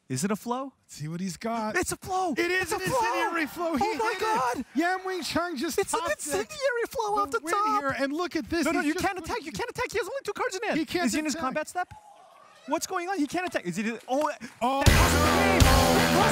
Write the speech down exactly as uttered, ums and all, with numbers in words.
Is it a flow? See what he's got. It's a flow. It is it's an a flow. incendiary flow. He Oh my hit God! It. Yan Wing Chun just It's an topped incendiary flow the off the win top. here, and look at this. No, no, He's you just can't put- attack. You can't attack. He has only two cards in hand. He can't Is he in his attack. combat step? What's going on? He can't attack. Is he? Oh, Oh, that cost the game. That cost